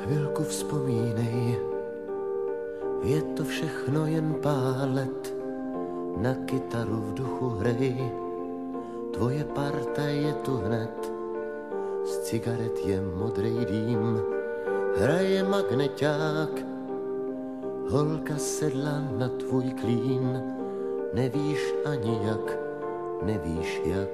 Chvilku vzpomínej, je to všechno jen pár let, na kytaru v duchu hrej, tvoje parta je tu hned, z cigaret je modrej dým, hraje magneťák, holka sedla na tvůj klín, nevíš ani jak, nevíš jak.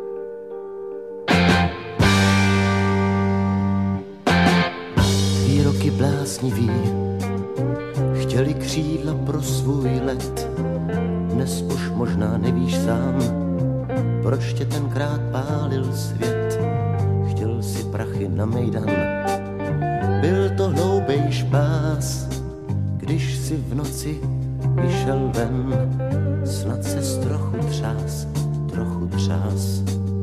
Výroky bláznivý chtěli křídla pro svůj let. Dnes už možná nevíš sám, proč tě tenkrát pálil svět. Chtěl si prachy na mejdan, byl to hloubej špás. Když si v noci vyšel ven, snad ses trochu třás, trochu třás.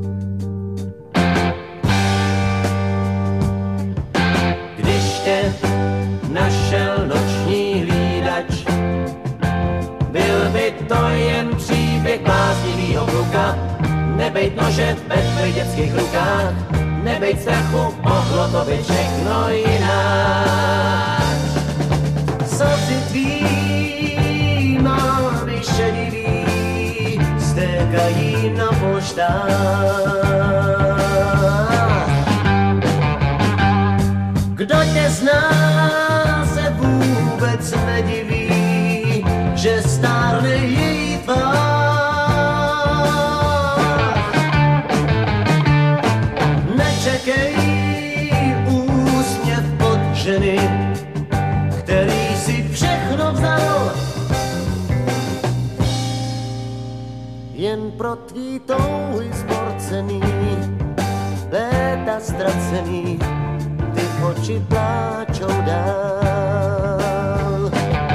Našel noční hlídač, byl by to jen příběh bláznivýho kluka, nebejt nože ve tvých dětských rukách, nebejt strachu, mohlo to být všechno jinak. Slzy tvý mámy šedivý stékají na poštách. Kdo tě zná, se vůbec nediví, že stárne její tvář. Nečekej úsměv od ženy, který si všechno vzal, jen pro tvý touhy zborcený, léta ztracený, ty oči pláčou dál.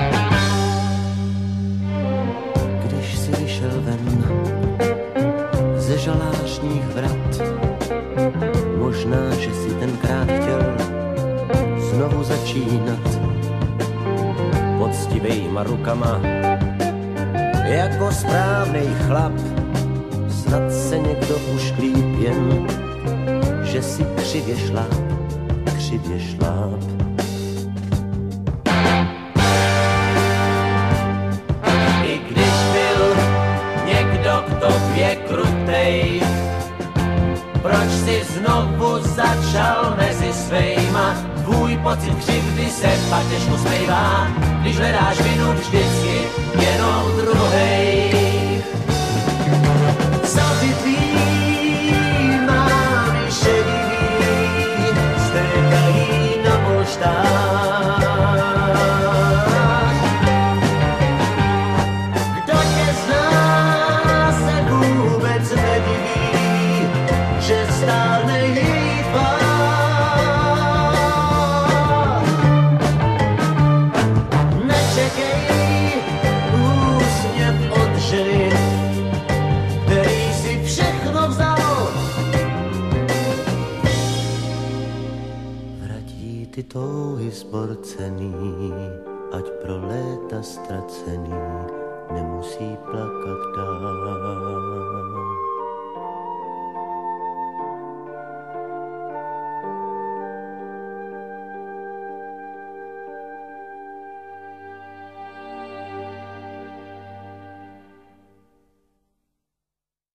Když si vyšel ven ze žalářních vrat, možná, že si tenkrát chtěl znovu začínat poctivejma rukama, jako správnej chlap. Snad se někdo ušklíp jen, že si křivě šláp. I když byl někdo k tobě krutej, proč si znovu začal mezi svejma? Tvůj pocit křivdy se pak těžko smejvá, když hledáš vinu vždycky jenom v druhej. Slzy tvý mámy šedivý stékají na poštách. Kdo tě zná, se vůbec nediví, že stárne její tvář. Nečekej úsměv od ženy, který si všechno vzal. Vratí ty touhy zborcený, ať pro léta ztracený nemusí plát.